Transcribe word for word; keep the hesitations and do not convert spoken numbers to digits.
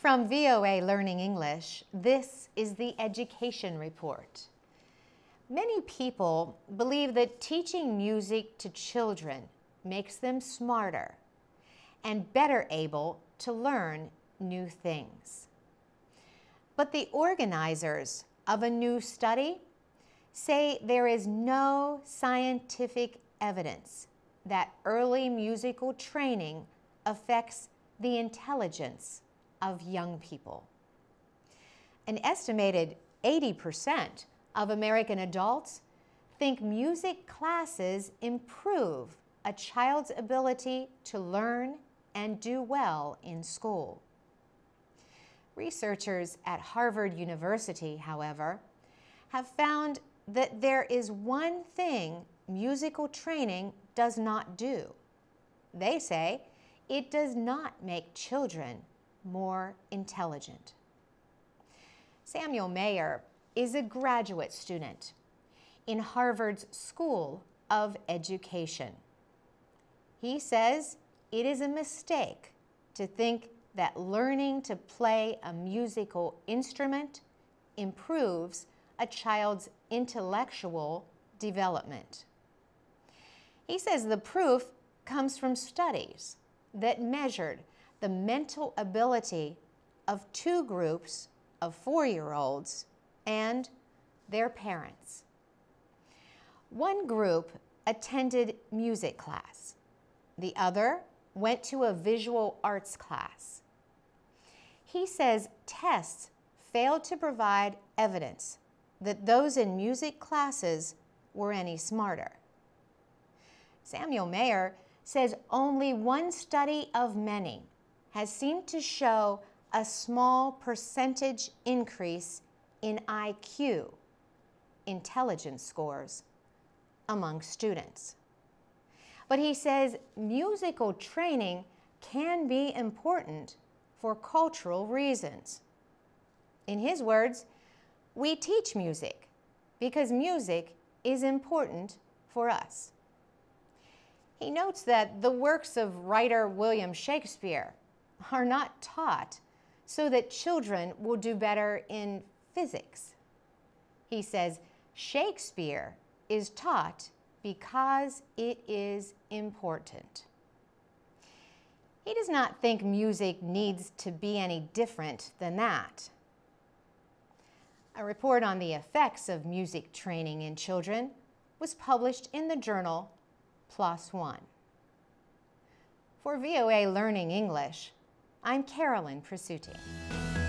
From V O A Learning English, this is the Education Report. Many people believe that teaching music to children makes them smarter and better able to learn new things. But the organizers of a new study say there is no scientific evidence that early musical training affects the intelligence of young people. An estimated eighty percent of American adults think music classes improve a child's ability to learn and do well in school. Researchers at Harvard University, however, have found that there is one thing musical training does not do. They say it does not make children more intelligent. Samuel Mayer is a graduate student in Harvard's School of Education. He says it is a mistake to think that learning to play a musical instrument improves a child's intellectual development. He says the proof comes from studies that measured the mental ability of two groups of four-year-olds and their parents. One group attended music class. The other went to a visual arts class. He says tests failed to provide evidence that those in music classes were any smarter. Samuel Mayer says only one study of many has seemed to show a small percentage increase in I Q, intelligence scores, among students. But he says musical training can be important for cultural reasons. In his words, we teach music because music is important for us. He notes that the works of writer William Shakespeare are not taught so that children will do better in physics. He says Shakespeare is taught because it is important. He does not think music needs to be any different than that. A report on the effects of music training in children was published in the journal PLOS ONE. For V O A Learning English, I'm Carolyn Presutti.